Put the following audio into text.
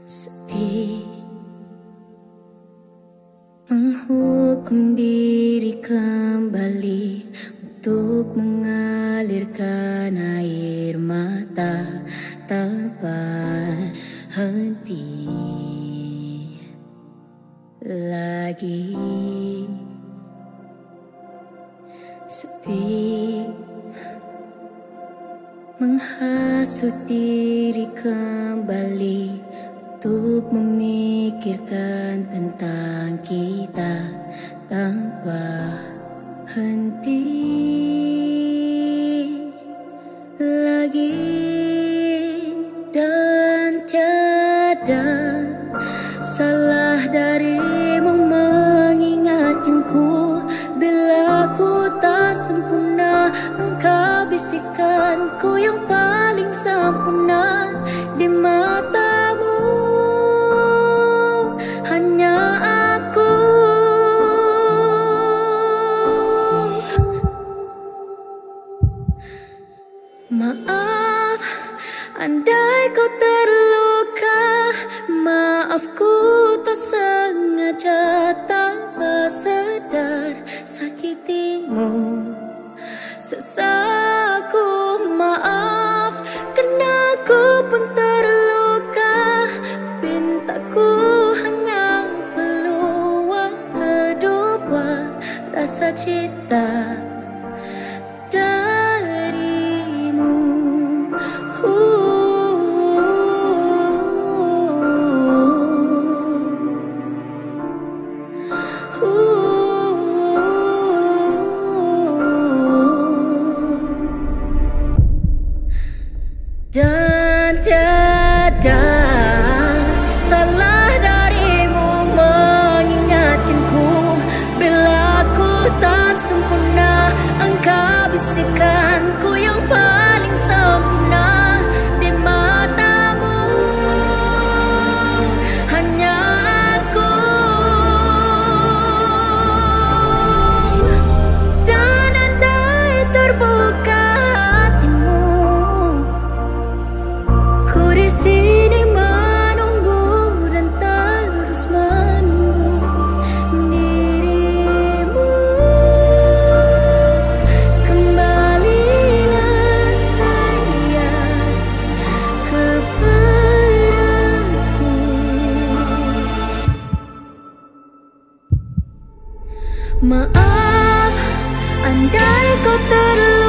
Sepi menghukum diri kembali untuk mengalirkan air mata tanpa henti lagi. Sepi menghasut diri kembali untuk memikirkan tentang kita tanpa henti lagi. Dan tiada salah darimu mengingatkanku bila ku tak sempurna. Engkau bisikanku yang paling sempurna di matamu. Hanya aku. Maaf, andai kau terluka. Maafku tak sengaja, tanpa sadar sakitimu. Sesaku maaf, karena aku pun terluka. Pintaku hanya peluang kedua, rasa cinta darimu. Dan tiada salah darimu mengingatkanku bila ku tak sempurna. Engkau bisikanku yang paling sempurna di matamu. Hanya aku. Dan andai terbuka di sini menunggu dan terus menunggu dirimu. Kembalilah sayang kepadaku. Maaf, andai kau terlalu